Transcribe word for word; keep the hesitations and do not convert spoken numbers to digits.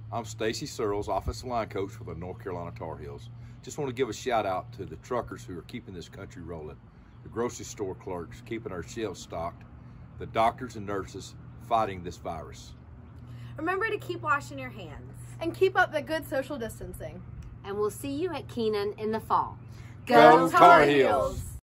I'm Stacy Searels, offensive line coach for the North Carolina Tar Heels. Just want to give a shout out to the truckers who are keeping this country rolling, the grocery store clerks keeping our shelves stocked, the doctors and nurses fighting this virus. Remember to keep washing your hands. And keep up the good social distancing. And we'll see you at Keenan in the fall. Go Tar Heels!